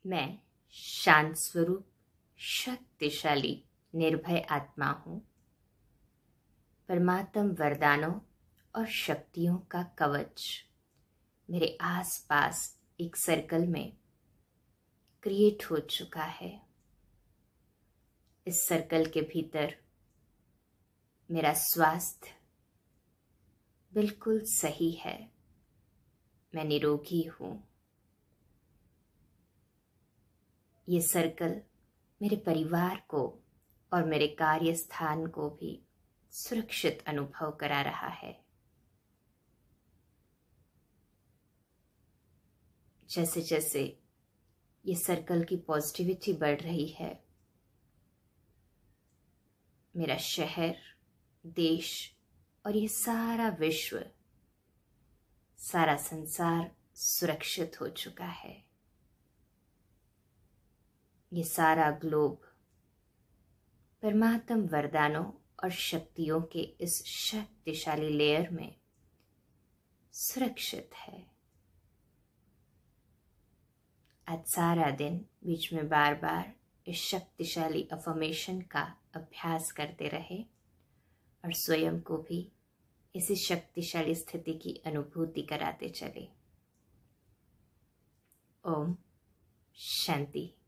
मैं शांत स्वरूप, शक्तिशाली, निर्भय आत्मा हूँ। परमात्म वरदानों और शक्तियों का कवच मेरे आसपास एक सर्कल में क्रिएट हो चुका है। इस सर्कल के भीतर मेरा स्वास्थ्य बिल्कुल सही है। मैं निरोगी हूँ। ये सर्कल मेरे परिवार को और मेरे कार्यस्थान को भी सुरक्षित अनुभव करा रहा है। जैसे जैसे ये सर्कल की पॉजिटिविटी बढ़ रही है, मेरा शहर, देश और ये सारा विश्व, सारा संसार सुरक्षित हो चुका है। ये सारा ग्लोब परमात्म वरदानों और शक्तियों के इस शक्तिशाली लेयर में सुरक्षित है। आज सारा दिन बीच में बार बार इस शक्तिशाली अफर्मेशन का अभ्यास करते रहे और स्वयं को भी इसी शक्तिशाली स्थिति की अनुभूति कराते चले। ओम शांति।